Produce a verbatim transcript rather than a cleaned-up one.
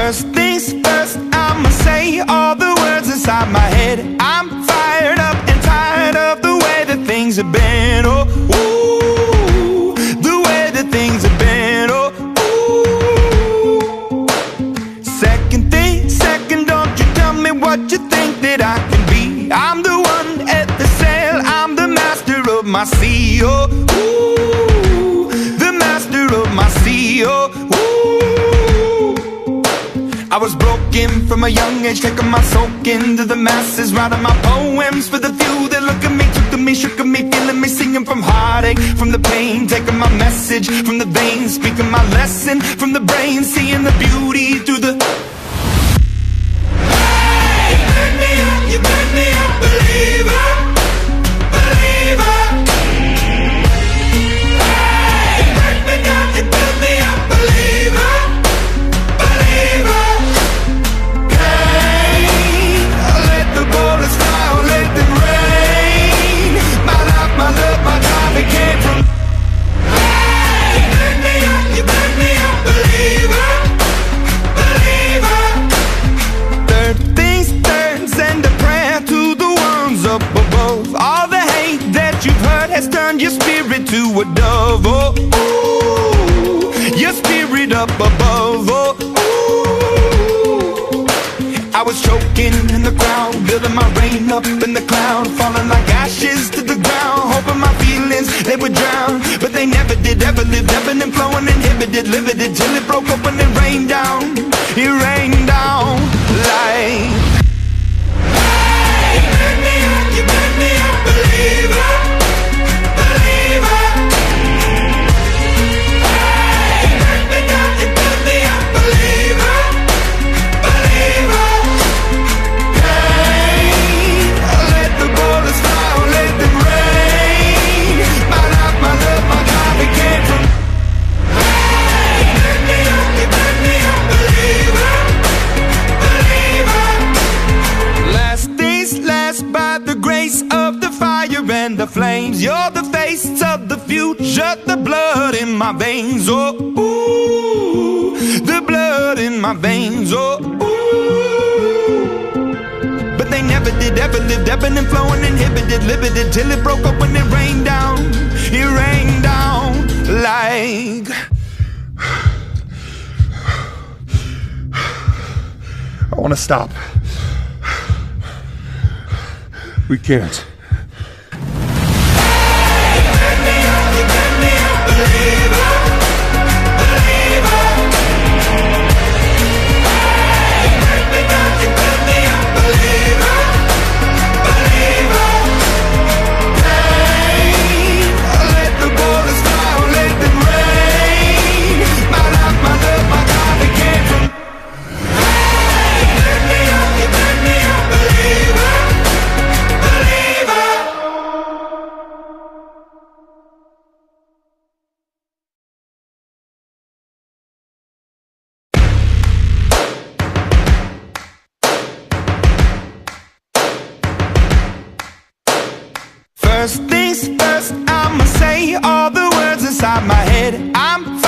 First things first, I'ma say all the words inside my head. I'm fired up and tired of the way that things have been. Oh, ooh, the way that things have been. Oh, ooh. Second thing, second, don't you tell me what you think that I can be. I'm the one at the sail, I'm the master of my sea. Oh, ooh, the master of my sea. Oh, ooh. I was broken from a young age, taking my soak into the masses, writing my poems for the few that look at me, took to me, shook at me, feeling me, singing from heartache, from the pain, taking my message from the veins, speaking my lesson from the brain, seeing the beauty through the... Hey, you burn me up, you burn me up, believer, believer. Hey, you burn me down, you burn me up, believer, believer. My love, my time, it came from. Hey, you burn me up, you burn me up, believer, believer. Third things third, send a prayer to the ones up above. All the hate that you've heard has turned your spirit to a dove. Oh, ooh, your spirit up above. Oh, ooh. I was choking in the crowd, building my rain up in the cloud, falling like ashes to the ground, hoping my feelings, they would drown. But they never did, ever lived, ebbing and flowing, inhibited, limited, till it broke open and rained down. It rained down like... Hey, you burn me up, you burn me up, believer, believer. Hey, you burn me down, you burn me up, believer, believer. And the flames, you're the face of the future, the blood in my veins. Oh, ooh, the blood in my veins. Oh, ooh. But they never did, ever lived, ebbing and flowing, inhibited, limited, till it broke up when it rained down. It rained down like... I want to stop. We can't. First things first, I'ma say all the words inside my head. I'm